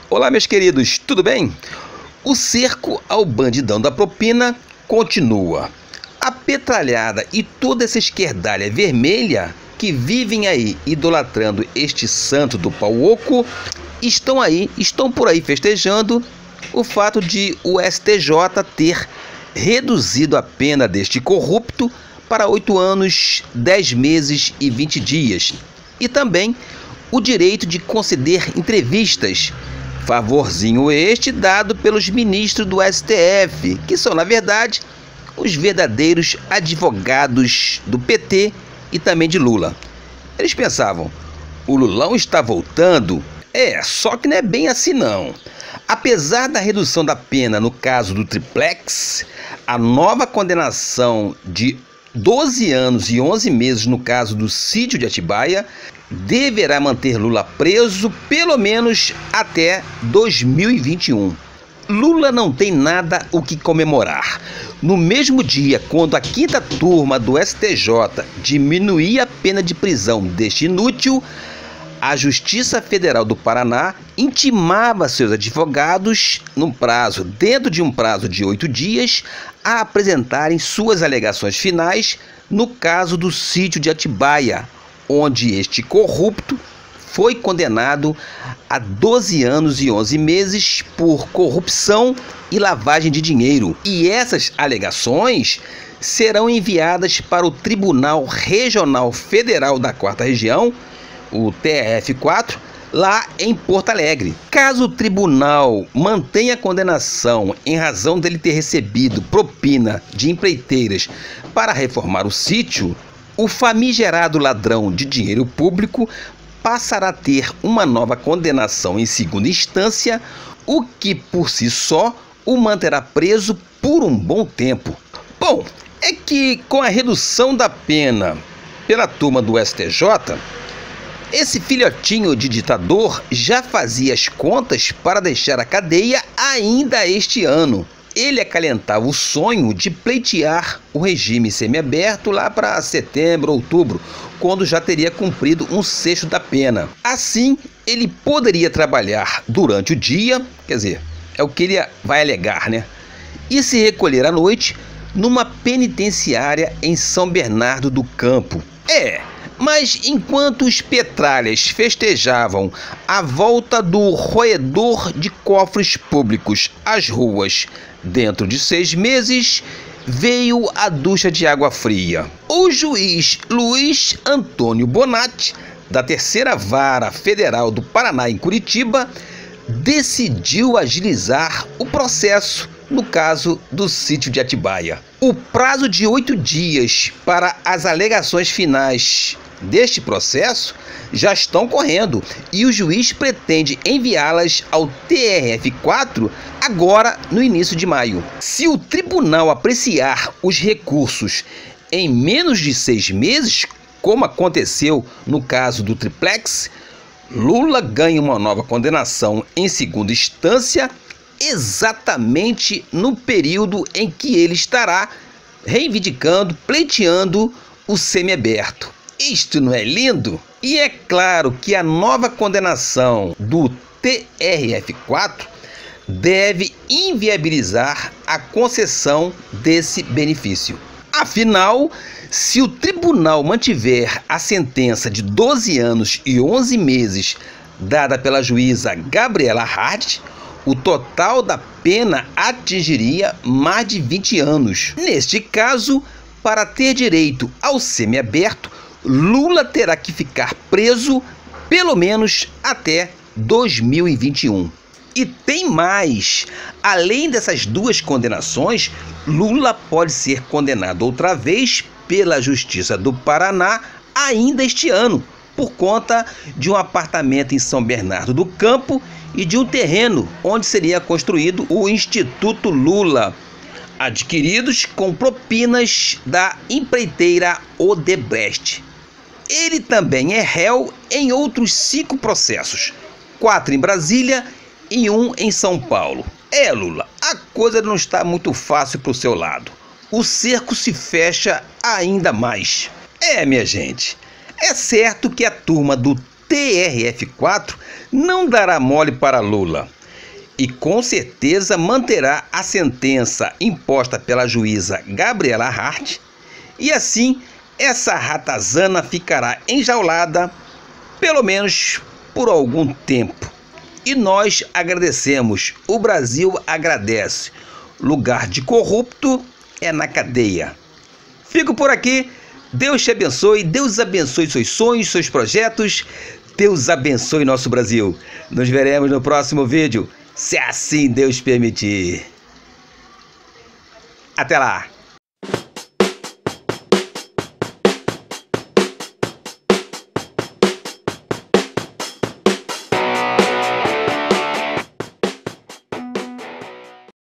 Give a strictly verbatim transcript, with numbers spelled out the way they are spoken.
Olá, meus queridos, tudo bem? O cerco ao bandidão da propina continua. A petralhada e toda essa esquerdalha vermelha que vivem aí idolatrando este santo do pau oco estão aí, estão por aí festejando o fato de o S T J ter reduzido a pena deste corrupto para oito anos, dez meses e vinte dias. E também o direito de conceder entrevistas, favorzinho este dado pelos ministros do S T F, que são, na verdade, os verdadeiros advogados do P T e também de Lula. Eles pensavam, o Lulão está voltando? É, só que não é bem assim não. Apesar da redução da pena no caso do triplex, a nova condenação de doze anos e onze meses no caso do sítio de Atibaia deverá manter Lula preso pelo menos até dois mil e vinte e um. Lula não tem nada o que comemorar. No mesmo dia, quando a quinta turma do S T J diminuía a pena de prisão deste inútil, a Justiça Federal do Paraná intimava seus advogados, num prazo, dentro de um prazo de oito dias, a apresentarem suas alegações finais no caso do sítio de Atibaia, onde este corrupto foi condenado a doze anos e onze meses por corrupção e lavagem de dinheiro. E essas alegações serão enviadas para o Tribunal Regional Federal da Quarta Região, o T R F quatro, lá em Porto Alegre. Caso o tribunal mantenha a condenação em razão dele ter recebido propina de empreiteiras para reformar o sítio, o famigerado ladrão de dinheiro público passará a ter uma nova condenação em segunda instância, o que por si só o manterá preso por um bom tempo. Bom, é que com a redução da pena pela turma do S T J, esse filhotinho de ditador já fazia as contas para deixar a cadeia ainda este ano. Ele acalentava o sonho de pleitear o regime semiaberto lá para setembro, outubro, quando já teria cumprido um sexto da pena. Assim, ele poderia trabalhar durante o dia, quer dizer, é o que ele vai alegar, né? E se recolher à noite numa penitenciária em São Bernardo do Campo. É, mas enquanto os petralhas festejavam a volta do roedor de cofres públicos às ruas dentro de seis meses, veio a ducha de água fria. O juiz Luiz Antônio Bonatti, da Terceira Vara Federal do Paraná em Curitiba, decidiu agilizar o processo no caso do sítio de Atibaia. O prazo de oito dias para as alegações finais deste processo já estão correndo e o juiz pretende enviá-las ao T R F quatro agora no início de maio. Se o tribunal apreciar os recursos em menos de seis meses, como aconteceu no caso do triplex, Lula ganha uma nova condenação em segunda instância, exatamente no período em que ele estará reivindicando, pleiteando o semiaberto. Isto não é lindo? E é claro que a nova condenação do T R F quatro deve inviabilizar a concessão desse benefício. Afinal, se o tribunal mantiver a sentença de doze anos e onze meses dada pela juíza Gabriela Hart, o total da pena atingiria mais de vinte anos. Neste caso, para ter direito ao semiaberto, Lula terá que ficar preso pelo menos até dois mil e vinte e um. E tem mais! Além dessas duas condenações, Lula pode ser condenado outra vez pela Justiça do Paraná ainda este ano, por conta de um apartamento em São Bernardo do Campo e de um terreno onde seria construído o Instituto Lula, adquiridos com propinas da empreiteira Odebrecht. Ele também é réu em outros cinco processos, quatro em Brasília e um em São Paulo. É, Lula, a coisa não está muito fácil para o seu lado. O cerco se fecha ainda mais. É, minha gente, é certo que a turma do T R F quatro não dará mole para Lula. e com certeza manterá a sentença imposta pela juíza Gabriela Hart, e assim essa ratazana ficará enjaulada, pelo menos por algum tempo. E nós agradecemos, o Brasil agradece. Lugar de corrupto é na cadeia. Fico por aqui. Deus te abençoe, Deus abençoe seus sonhos, seus projetos. Deus abençoe nosso Brasil. Nos veremos no próximo vídeo, se assim Deus permitir. Até lá!